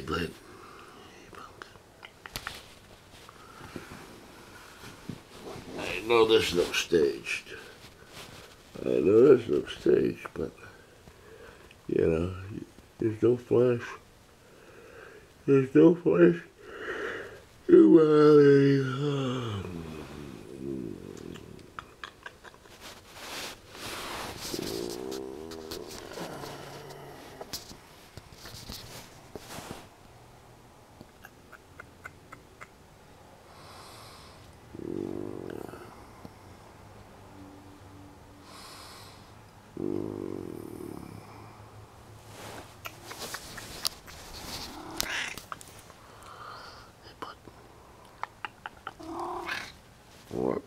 bud. Hey, punk. I know this looks staged. I know this looks staged, but, you know, there's no flash. There's no flash. What?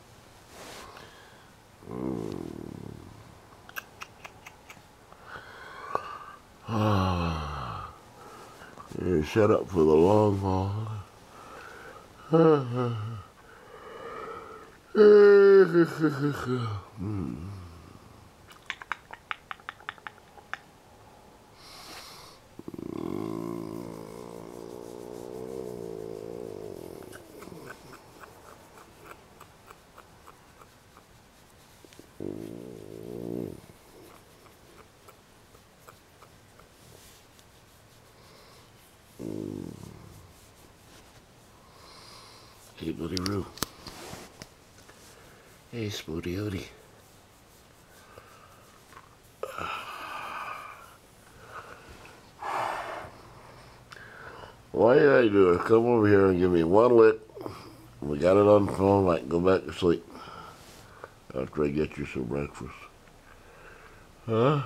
You're set up for the long haul. Hey, Buddy Roo. Hey, Spooty Odie. All you gotta do is come over here and give me one lick. We got it on the phone. I can go back to sleep after I get you some breakfast. Huh?